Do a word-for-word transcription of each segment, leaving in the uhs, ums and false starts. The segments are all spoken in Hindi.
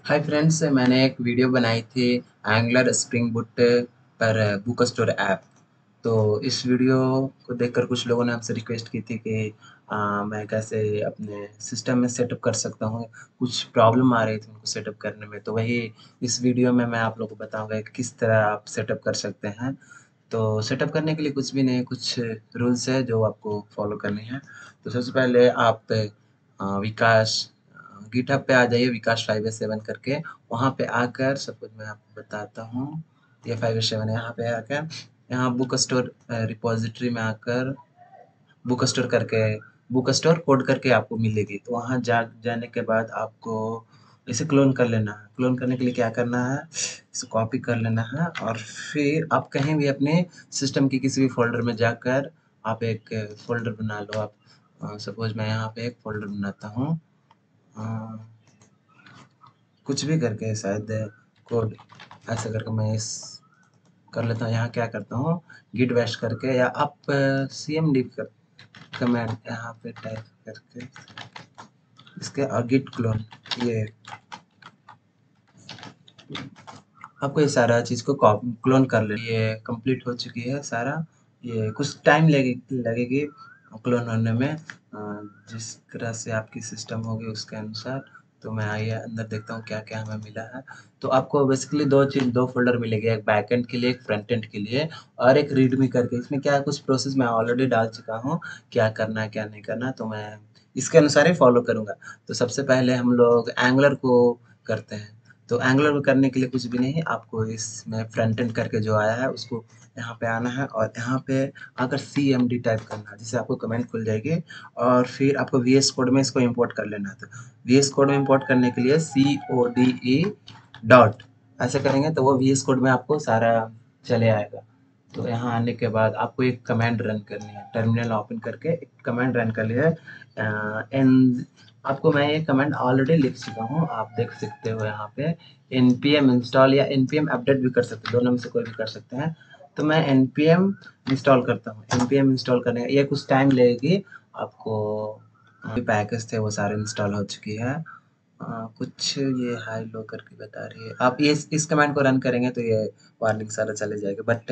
हाय फ्रेंड्स, मैंने एक वीडियो बनाई थी एंगुलर स्प्रिंग बूट पर बुक स्टोर ऐप। तो इस वीडियो को देखकर कुछ लोगों ने हमसे रिक्वेस्ट की थी कि आ, मैं कैसे अपने सिस्टम में सेटअप कर सकता हूँ। कुछ प्रॉब्लम आ रही थी उनको सेटअप करने में, तो वही इस वीडियो में मैं आप लोगों को बताऊंगा कि किस तरह आप सेटअप कर सकते हैं। तो सेटअप करने के लिए कुछ भी नहीं, कुछ रूल्स है जो आपको फॉलो करनी है। तो सबसे पहले आप आ, विकास गिटहब पे आ जाइए, विकास फाइव ए सेवन करके। वहाँ पे आकर सब कुछ मैं आपको बताता हूँ। ये फाइव ए सेवन यहाँ पे आकर, यहाँ बुक स्टोर रिपोजिटरी में आकर बुक स्टोर करके बुक स्टोर कोड करके आपको मिलेगी। तो वहाँ जा जाने के बाद आपको इसे क्लोन कर लेना है। क्लोन करने के लिए क्या करना है, इसे कॉपी कर लेना है और फिर आप कहीं भी अपने सिस्टम के किसी भी फ़ोल्डर में जाकर आप एक फ़ोल्डर बना लो। आप अ, सपोज़ मैं यहाँ पे एक फ़ोल्डर बनाता हूँ, अ, कुछ भी करके शायद कोड ऐसा करके मैं इस कर लेता हूँ। यहाँ क्या करता हूँ, गिट बैश करके या आप सीएमडी कर कमांड यहाँ पे टाइप करके इसके और गिट क्लोन, ये आपको ये सारा चीज़ को क्लोन कर ले। ये कंप्लीट हो चुकी है सारा। ये कुछ टाइम लगे लगेगी क्लोन होने में, अ, जिस तरह से आपकी सिस्टम होगी उसके अनुसार। तो मैं आइए अंदर देखता हूँ क्या क्या हमें मिला है। तो आपको बेसिकली दो चीज़ दो फोल्डर मिलेंगे, एक बैकएंड के लिए, एक फ्रंट एंड के लिए, और एक रीडमी करके। इसमें क्या है, कुछ प्रोसेस मैं ऑलरेडी डाल चुका हूँ, क्या करना है क्या नहीं करना, तो मैं इसके अनुसार ही फॉलो करूँगा। तो सबसे पहले हम लोग एंगुलर को करते हैं। तो एंगुलर में करने के लिए कुछ भी नहीं, आपको इसमें फ्रंट एंड करके जो आया है उसको यहाँ पे आना है और यहाँ पे आकर सी एम डी टाइप करना है, जिससे आपको कमेंट खुल जाएगी। और फिर आपको वी एस कोड में इसको इंपोर्ट कर लेना है। तो वी एस कोड में इंपोर्ट करने के लिए सी ओ डी ई डॉट ऐसे करेंगे तो वो वी एस कोड में आपको सारा चले आएगा। तो यहाँ आने के बाद आपको एक कमांड रन करनी है, टर्मिनल ओपन करके एक कमांड रन कर लिया है। एंड आपको मैं ये कमांड ऑलरेडी लिख चुका हूँ, आप देख सकते हो यहाँ पे। npm इंस्टॉल या npm अपडेट भी कर सकते हैं, दोनों में से कोई भी कर सकते हैं। तो मैं npm इंस्टॉल करता हूँ। npm इंस्टॉल करने ये कुछ टाइम लगेगी आपको। पैकेज थे वो सारे इंस्टॉल हो चुकी है। अ, कुछ ये हाई लो करके बता रही है। आप ये इस कमांड को रन करेंगे तो ये वार्निंग सारा चले जाएगा, बट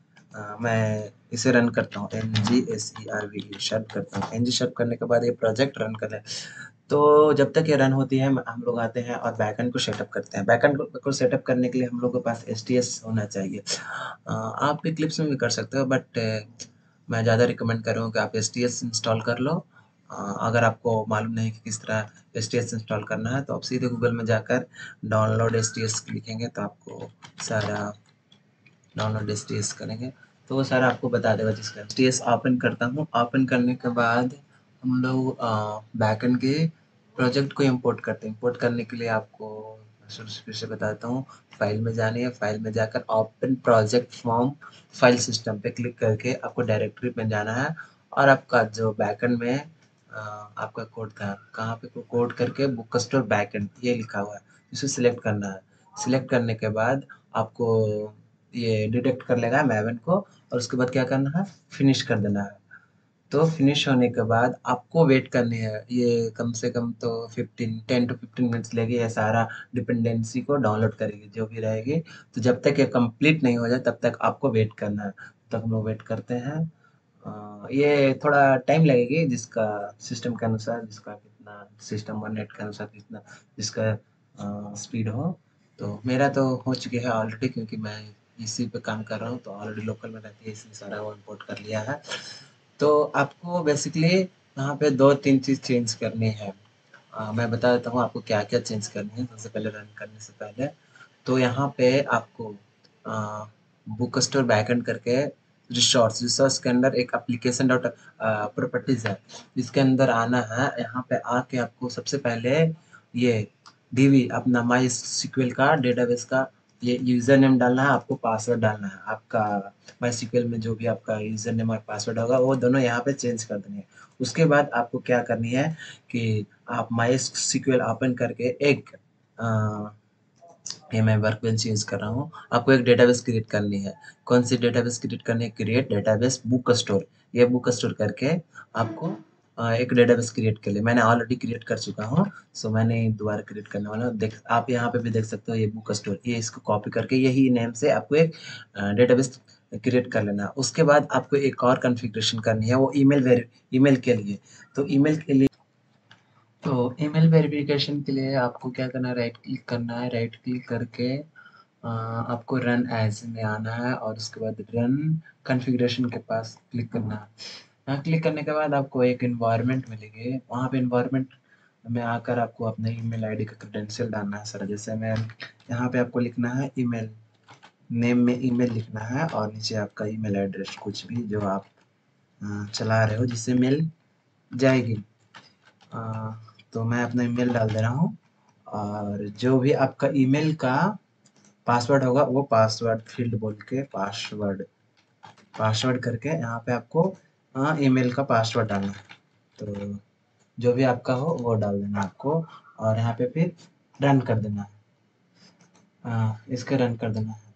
अ, मैं इसे रन करता हूँ, N G S E R V E shut करता हूँ। एन जी शट करने के बाद ये प्रोजेक्ट रन कर ले। तो जब तक ये रन होती है हम लोग आते हैं और बैकएंड को सेटअप करते हैं। बैकएंड को, को सेटअप करने के लिए हम लोग के पास एच टी एस होना चाहिए। अ, आप इक्लिप्स में भी कर सकते हो, बट मैं ज़्यादा रिकमेंड कर रहा हूँ कि आप एच टी एस इंस्टॉल कर लो। अ, अगर आपको मालूम नहीं कि किस तरह एच टी एस इंस्टॉल करना है तो आप सीधे गूगल में जाकर डाउनलोड एच टी एस लिखेंगे तो आपको सारा डाउनलोड एच टी एस करेंगे तो वो सारा आपको बता देगा। जिसका एच टी एस ओपन करता हूँ, ओपन करने के बाद हम लोग बैकएंड के प्रोजेक्ट को इंपोर्ट करते हैं। इंपोर्ट करने के लिए आपको शुरू से फिर से बताता हूँ, फाइल में जानी है, फाइल में जाकर open project from file system पे क्लिक करके आपको डायरेक्टरी में जाना है। और आपका जो बैकएंड में अ, आपका कोड था, कहाँ पे कोड करके बुक स्टोर बैकएंड ये लिखा हुआ है, इसे सिलेक्ट करना है। सिलेक्ट करने के बाद आपको ये डिटेक्ट कर लेगा मैवन को, और उसके बाद क्या करना है, फिनिश कर देना है। तो फिनिश होने के बाद आपको वेट करनी है, ये कम से कम तो fifteen ten to fifteen minutes लेगी। ये सारा डिपेंडेंसी को डाउनलोड करेगी जो भी रहेगी। तो जब तक ये कंप्लीट नहीं हो जाए तब तक आपको वेट करना है। तब हम लोग वेट करते हैं। अ, ये थोड़ा टाइम लगेगी, जिसका सिस्टम के अनुसार, जिसका कितना सिस्टम और नेट के अनुसार कितना जिसका स्पीड हो। तो मेरा तो हो चुके हैं ऑलरेडी, क्योंकि मैं इसी पे काम कर रहा हूँ, तो ऑलरेडी लोकल में रहती है इसलिए सारा वो इम्पोर्ट कर लिया है। तो आपको बेसिकली यहाँ पे दो तीन चीज़ चेंज करनी है। अ, मैं बता देता हूँ आपको क्या-क्या चेंज करनी है सबसे पहले रन करने से पहले। तो यहाँ पे आपको अ, बुक स्टोर बैकएंड करके रिसोर्स रिसोर्स के अंदर एक एप्लीकेशन डॉट प्रॉपर्टीज है, जिसके अंदर आना है। यहाँ पे आके आपको सबसे पहले ये डीवी अपना माई सीक्वल का डेटाबेस का ये यूजर नेम डालना है, आपको पासवर्ड डालना है। आपका माई सीक्वल में जो भी आपका यूजर नेम और पासवर्ड होगा वो दोनों यहाँ पे चेंज कर देनी है। उसके बाद आपको क्या करनी है कि आप माई सीक्वल ओपन करके एक अ, ये मैं वर्कबेंच यूज़ कर रहा हूँ। आपको एक डेटाबेस क्रिएट करनी है। कौन सी डेटाबेस क्रिएट करनी है? Create database book store. ये बुक स्टोर करके आपको अ, एक डेटाबेस क्रिएट कर लिया। मैंने ऑलरेडी क्रिएट कर चुका हूँ, सो मैंने दोबारा क्रिएट करने वाला हूँ। देख आप यहाँ पे भी देख सकते हो ये बुक स्टोर, ये इसको कॉपी करके यही नेम से आपको एक अ, डेटाबेस क्रिएट कर लेना है। उसके बाद आपको एक और कॉन्फ़िगरेशन करनी है, वो ईमेल वेरि ईमेल के लिए। तो ईमेल के लिए तो ईमेल वेरिफिकेशन के लिए आपको क्या करना है, राइट क्लिक करना है, राइट क्लिक करके अ, आपको रन एज़ में आना है और उसके बाद रन कॉन्फ़िगरेशन के पास क्लिक करना है। यहाँ क्लिक करने के बाद आपको एक एनवायरनमेंट मिलेगी, वहाँ पे एनवायरनमेंट में आकर आपको अपने ईमेल आईडी का क्रेडेंशियल डालना है सर। जैसे मैं यहाँ पे आपको लिखना है ईमेल, नेम में ईमेल लिखना है और नीचे आपका ईमेल एड्रेस कुछ भी जो आप अ, चला रहे हो जिससे मिल जाएगी। अ, तो मैं अपना ईमेल डाल दे रहा हूँ और जो भी आपका ईमेल का पासवर्ड होगा वो पासवर्ड फील्ड बोल के पासवर्ड पासवर्ड करके यहाँ पे आपको अ, ईमेल का पासवर्ड डालना है। तो जो भी आपका हो वो डाल देना है आपको और यहाँ पे फिर रन कर देना है। अ, इसका रन कर देना है।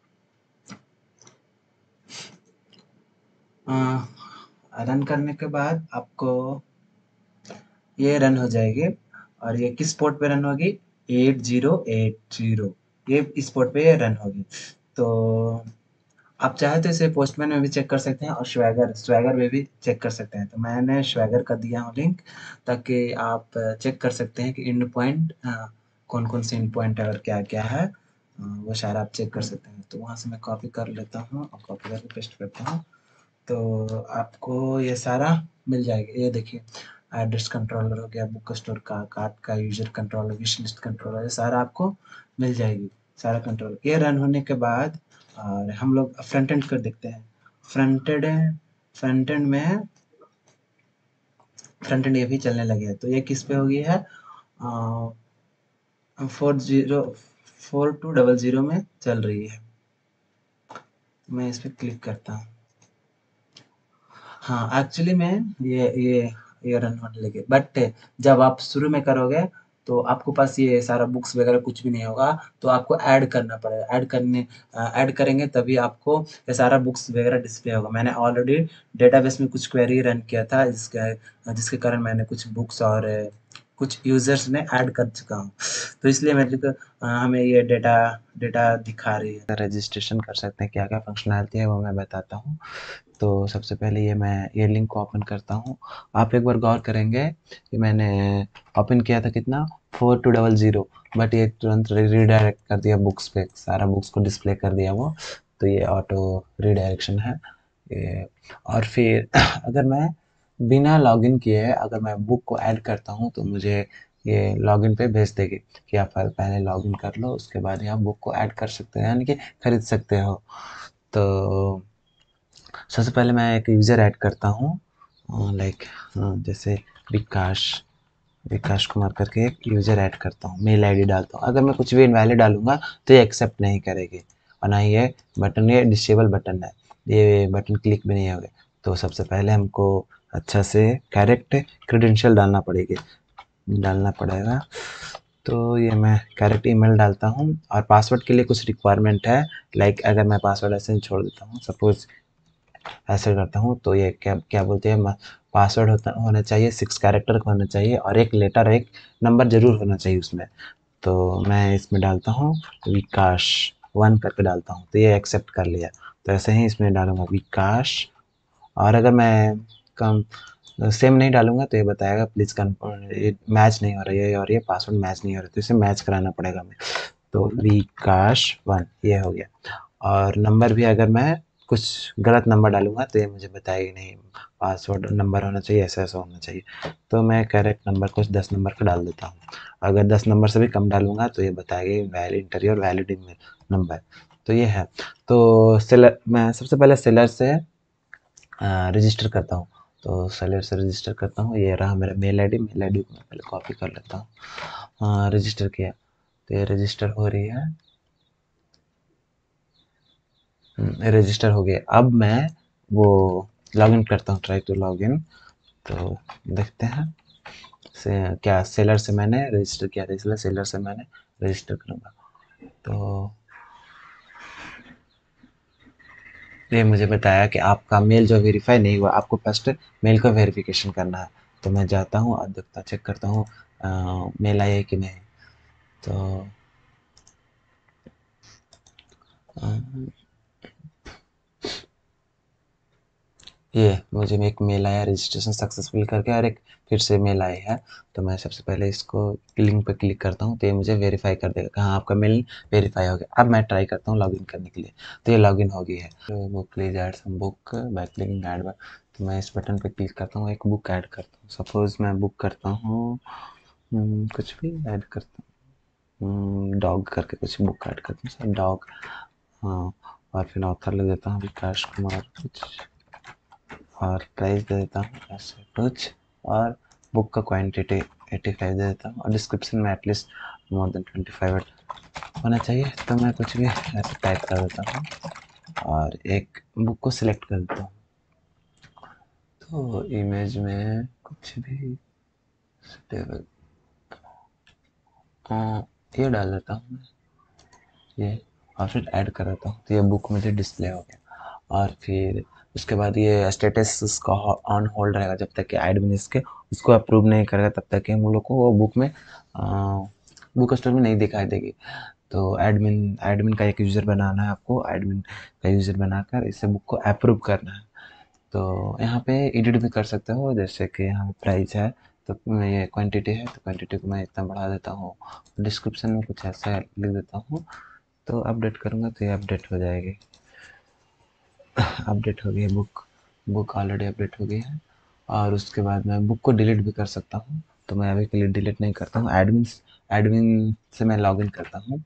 अ, रन करने के बाद आपको ये रन हो जाएगी और ये किस पोर्ट पे रन होगी, एट ज़ीरो एट ज़ीरो, ये इस पोर्ट पे ये रन होगी। तो आप चाहे तो इसे पोस्टमैन में भी चेक कर सकते हैं और स्वैगर स्वैगर में भी चेक कर सकते हैं। तो मैंने स्वैगर का दिया हूँ लिंक, ताकि आप चेक कर सकते हैं कि एंड पॉइंट कौन कौन से एंड पॉइंट और क्या क्या है, अ, वो सारा आप चेक कर सकते हैं। तो वहाँ से मैं कॉपी कर लेता हूँ और कॉपी करके पेस्ट करता हूँ। तो आपको ये सारा मिल जाएगा। ये देखिए एड्रेस कंट्रोलर हो गया, बुक स्टोर का, कार्ट का, user controller, wish list controller, ये सारा आपको मिल जाएगी, सारा कंट्रोल। ये रन होने के बाद और हम लोग फ्रंट एंड कर देखते हैं। फ्रंट एंड फ्रंट एंड में फ्रंट एंड ये भी चलने लगे हैं। तो ये किस पे हो गई है, four zero four two double zero में चल रही है। मैं इस पर क्लिक करता हूँ। हाँ, एक्चुअली में ये ये ये रन होने लगे, बट जब आप शुरू में करोगे तो आपके पास ये सारा बुक्स वगैरह कुछ भी नहीं होगा, तो आपको ऐड करना पड़ेगा। ऐड करने ऐड करेंगे तभी आपको ये सारा बुक्स वगैरह डिस्प्ले होगा। मैंने ऑलरेडी डेटाबेस में कुछ क्वेरी रन किया था, जिसके जिसके कारण मैंने कुछ बुक्स और अ, कुछ यूजर्स ने ऐड कर चुका हूँ। तो इसलिए मेरे को अ, हमें ये डेटा डेटा दिखा रही है। रजिस्ट्रेशन कर सकते हैं, क्या क्या फंक्शनैलिटी है वो मैं बताता हूँ। तो सबसे पहले ये मैं ये लिंक को ओपन करता हूँ। आप एक बार गौर करेंगे कि मैंने ओपन किया था कितना, four two double zero, but ये तुरंत रीडायरेक्ट कर दिया बुक्स पे, सारा बुक्स को डिस्प्ले कर दिया वो। तो ये ऑटो रीडायरेक्शन है ये। और फिर अगर मैं बिना लॉगिन किए अगर मैं बुक को ऐड करता हूँ तो मुझे ये लॉगिन पे भेज देगी कि आप पहले लॉगिन कर लो, उसके बाद ही आप बुक को ऐड कर सकते हैं, यानी कि खरीद सकते हो। तो सबसे पहले मैं एक यूज़र ऐड करता हूँ, लाइक जैसे विकास विकास कुमार करके एक यूज़र ऐड करता हूँ, मेल आईडी डालता हूँ। अगर मैं कुछ भी इनवैलिड डालूंगा तो ये एक्सेप्ट नहीं करेगी, और ना ये बटन, ये डिसेबल बटन है, ये बटन क्लिक भी नहीं होगा। तो सबसे पहले हमको अच्छा से करेक्ट क्रेडेंशियल डालना पड़ेगी डालना पड़ेगा। तो ये मैं करेक्ट ईमेल डालता हूँ और पासवर्ड के लिए कुछ रिक्वायरमेंट है, लाइक अगर मैं पासवर्ड ऐसे ही छोड़ देता हूँ, सपोज ऐसे करता हूँ, तो ये क्या क्या बोलते हैं, पासवर्ड होता होना चाहिए सिक्स कैरेक्टर का होना चाहिए और एक लेटर एक नंबर ज़रूर होना चाहिए उसमें। तो मैं इसमें डालता हूँ विकास वन करके डालता हूँ, तो ये एक्सेप्ट कर लिया। तो ऐसे ही इसमें डालूँगा विकास, और अगर मैं कम सेम नहीं डालूँगा तो ये बताएगा प्लीज़ कन्फर्म, ये मैच नहीं हो रहा है और ये पासवर्ड मैच नहीं हो रहा है, तो इसे मैच कराना पड़ेगा हमें। तो विकास वन ये हो गया। और नंबर भी अगर मैं कुछ गलत नंबर डालूँगा तो ये मुझे बताएगी नहीं, पासवर्ड नंबर होना चाहिए, ऐसा-ऐसा होना चाहिए। तो मैं करेक्ट नंबर कुछ दस नंबर का डाल देता हूँ। अगर दस नंबर से भी कम डालूँगा तो ये बताएगी valid enter your valid email number. तो ये है। तो सेलर मैं सबसे पहले सेलर से अ, रजिस्टर करता हूँ। तो सेलर से रजिस्टर करता हूँ, ये रहा मेरा मेल आईडी, मेल आईडी को मैं पहले कॉपी कर लेता हूँ। हाँ, रजिस्टर किया, तो ये रजिस्टर हो रही है। रजिस्टर हो गया। अब मैं वो लॉगिन करता हूँ, ट्राई टू लॉगिन। तो देखते हैं से क्या सेलर से मैंने रजिस्टर किया था, इसलिए सेलर से मैंने रजिस्टर करूँगा। तो ये मुझे बताया कि आपका मेल जो वेरीफाई नहीं हुआ, आपको फर्स्ट मेल का वेरिफिकेशन करना है। तो मैं जाता हूँ और देखता चेक करता हूँ मेल आया है कि नहीं। तो अ, ये मुझे एक मेल आया रजिस्ट्रेशन सक्सेसफुल करके, और एक फिर से मेल आया है। तो मैं सबसे पहले इसको लिंक पे क्लिक करता हूँ, तो ये मुझे वेरीफाई कर देगा कि हाँ आपका मेल वेरीफाई हो गया। अब मैं ट्राई करता हूँ लॉगिन करने के लिए, तो ये लॉगिन हो गई है। तो book please add some book by clicking add. तो मैं इस बटन पे क्लिक करता हूँ, एक बुक ऐड करता हूँ। सपोज मैं बुक करता हूँ हम्म, कुछ भी ऐड करता हूँ, डॉग करके कुछ बुक ऐड करता हूँ सर, डॉग। हाँ, और फिर ऑथर ले देता हूँ विकास कुमार कुछ, और प्राइस दे देता हूँ ऐसे कुछ, और बुक का क्वांटिटी एटी फाइव दे देता हूँ, और डिस्क्रिप्शन में at least more than twenty five होना चाहिए। तो मैं कुछ भी ऐसे टाइप कर देता हूँ और एक बुक को सिलेक्ट कर देता हूँ। तो इमेज में कुछ भी टेबल ये डाल देता हूँ ये, और फिर ऐड कर देता हूँ। तो ये बुक मुझे डिस्प्ले हो गया। और फिर उसके बाद ये स्टेटस उसका ऑन होल्ड रहेगा जब तक कि एडमिन इसके उसको अप्रूव नहीं करेगा, तब तक कि हम लोग को वो बुक में बुक स्टोर में नहीं दिखाई देगी। तो एडमिन एडमिन का एक यूज़र बनाना है आपको, एडमिन का यूज़र बनाकर इसे बुक को अप्रूव करना है। तो यहाँ पे एडिट भी कर सकते हो, जैसे कि यहाँ पे प्राइस है तो ये क्वांटिटी है, तो क्वांटिटी को मैं इतना बढ़ा देता हूँ, डिस्क्रिप्शन में कुछ ऐसा लिख देता हूँ। तो अपडेट करूँगा तो ये अपडेट हो जाएगी। अपडेट हो गई है बुक, बुक ऑलरेडी अपडेट हो गई है। और उसके बाद मैं बुक को डिलीट भी कर सकता हूँ, तो मैं अभी के लिए डिलीट नहीं करता हूँ। एडमिन एडमिन से मैं लॉगिन करता हूँ।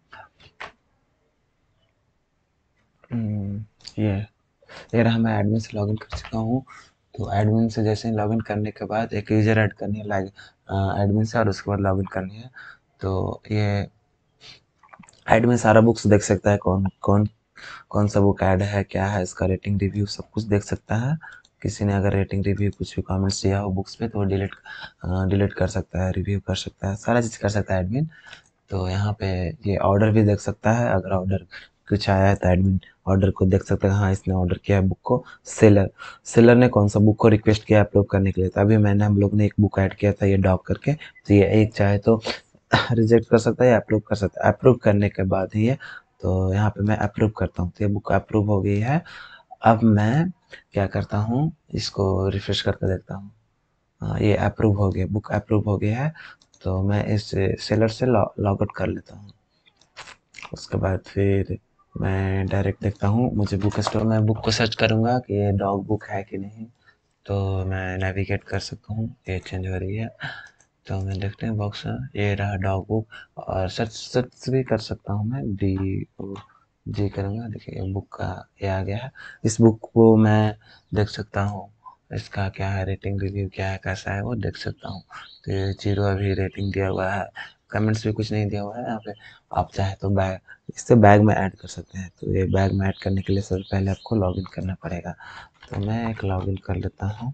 ये ये रहा, मैं एडमिन से लॉगिन कर चुका हूँ। तो एडमिन से जैसे ही लॉगिन करने के बाद एक यूज़र ऐड करनी है लाइक एडमिन से, और उसके बाद लॉगिन करनी है। तो ये एडमिन सारा बुक्स देख सकता है, कौन कौन कौन सा बुक ऐड है, क्या है इसका रेटिंग रिव्यू, सब कुछ देख सकता है। किसी ने अगर रेटिंग रिव्यू कुछ भी कमेंट्स दिया हो बुक्स पे तो वो डिलीट डिलीट कर सकता है, रिव्यू कर सकता है, सारा चीज़ कर सकता है एडमिन। तो यहाँ पे ये ऑर्डर भी देख सकता है, अगर ऑर्डर कुछ आया है तो एडमिन ऑर्डर को देख सकता है, हाँ इसने ऑर्डर किया है बुक को। सेलर सेलर ने कौन सा बुक को रिक्वेस्ट किया अप्रूव करने के लिए, तो अभी मैंने हम लोग ने एक बुक ऐड किया था ये डॉग करके, तो ये एक चाहे तो रिजेक्ट कर सकता है या अप्रूव कर सकता है। अप्रूव करने के बाद ही है, तो यहाँ पे मैं अप्रूव करता हूँ, तो ये बुक अप्रूव हो गई है। अब मैं क्या करता हूँ, इसको रिफ्रेश करके देखता हूँ। हाँ ये अप्रूव हो गया, बुक अप्रूव हो गया है। तो मैं इस सेलर से लॉग आउट कर लेता हूँ। उसके बाद फिर मैं डायरेक्ट देखता हूँ, मुझे बुक स्टोर में बुक को सर्च करूँगा कि ये डॉग बुक है कि नहीं। तो मैं नेविगेट कर सकता हूँ, ये चेंज हो रही है। तो मैं देखते हैं बॉक्स, ये रहा डॉग बुक। और सर्च सर्च भी कर सकता हूँ मैं, डी ओ जी करूँगा, देखिए बुक का ये आ गया है। इस बुक को मैं देख सकता हूँ, इसका क्या है रेटिंग रिव्यू क्या है कैसा है वो देख सकता हूँ। तो ये जीरो अभी रेटिंग दिया हुआ है, कमेंट्स भी कुछ नहीं दिया हुआ है यहाँ पे। आप चाहे तो बैग इससे बैग में ऐड कर सकते हैं। तो ये बैग में ऐड करने के लिए सबसे पहले आपको लॉगिन करना पड़ेगा। तो मैं एक लॉगिन कर लेता हूँ।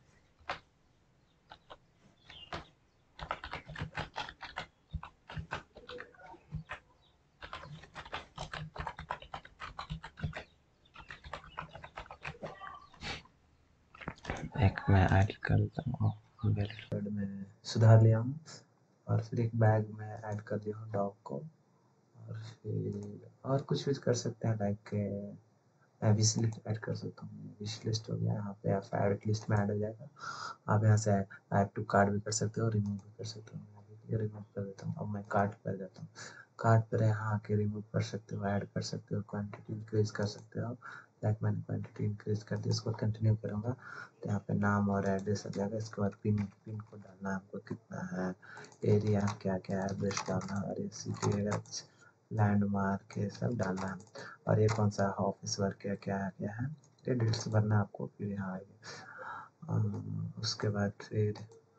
एक मैं ऐड कर देता हूँ, वर्ड में सुधार लिया हूँ। और फिर एक बैग में ऐड कर दिया हूँ डॉग को। और फिर और कुछ भी कर सकते हैं, लाइक मैं विश लिस्ट ऐड कर सकता हूँ। विश लिस्ट हो गया, यहाँ पे या फेवरेट लिस्ट में ऐड हो जाएगा। आप यहाँ से ऐड टू कार्ड भी कर सकते हो, रिमूव भी कर सकते हो। मैं रिमूव कर देता हूँ। अब मैं कार्ड पर जाता हूँ, कार्ड पर यहाँ आके रिमूव कर सकते हो, ऐड कर सकते हो, क्वांटिटी इंक्रीज कर सकते हो। लाइक मैंने क्वांटिटी इंक्रीज कर दी, इसको कंटिन्यू करूँगा तो यहाँ पे नाम और एड्रेस आ जाएगा। इसके बाद पिन पिन कोड डालना है हमको, कितना है, एरिया क्या क्या है, एड्रेस डालना, और ये सिटी वगैरह लैंडमार्क ये सब डालना है। और ये कौन सा ऑफिस वर्क क्या क्या है क्या है, ये डिटेल्स भरना है आपको। फिर यहाँ आएगी, उसके बाद फिर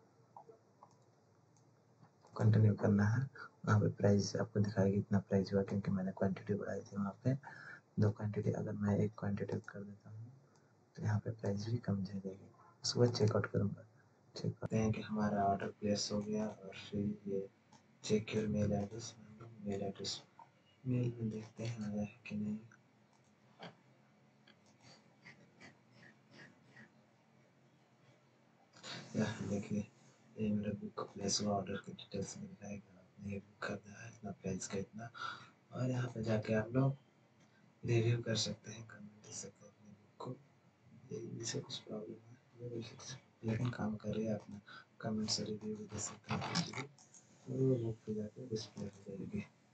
कंटिन्यू करना है। वहाँ पे प्राइस आपको दिखाएगी इतना प्राइस हुआ, क्योंकि मैंने क्वांटिटी बढ़ाई थी वहाँ पे दो क्वांटिटी। अगर मैं एक क्वांटिटी कर देता हूँ तो यहाँ पे प्राइस भी कम जाएगी। उसके बाद चेकआउट करूँगा, चेक करते हैं कि हमारा ऑर्डर प्लेस हो गया। और फिर ये check your mail address, mail address mail में देखते हैं आया है कि नहीं। यह देखिए ये मेरा बुक प्लेस हुआ, ऑर्डर की डिटेल्स मिल जाएगा, आपने ये बुक करना है, इतना प्राइस का इतना, और यहाँ पे जाके आप लोग रिव्यू कर सकते हैं, कमेंट दे सकते हैं अपने बुक को। ये इसे कुछ प्रॉब्लम है लेकिन काम कर रही है, अपना कमेंट से रिव्यू भी दे सकते हैं, और वो बुक पे जाके डिस्प्ले हो जाएगी।